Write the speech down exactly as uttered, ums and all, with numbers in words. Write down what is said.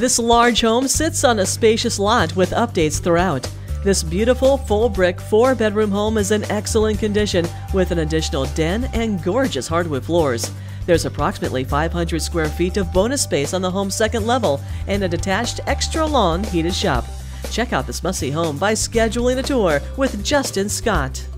This large home sits on a spacious lot with updates throughout. This beautiful full brick four bedroom home is in excellent condition with an additional den and gorgeous hardwood floors. There's approximately five hundred square feet of bonus space on the home's second level and a detached extra long heated shop. Check out this must-see home by scheduling a tour with Justin Scott.